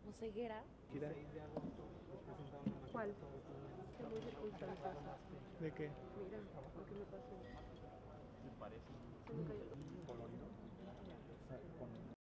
o ceguera. Kira, ¿Cuál? Que muy circunstanciosa. ¿de qué? Mira lo que me pasó. ¿Te parece? Se me cayó el colorido? O sea, con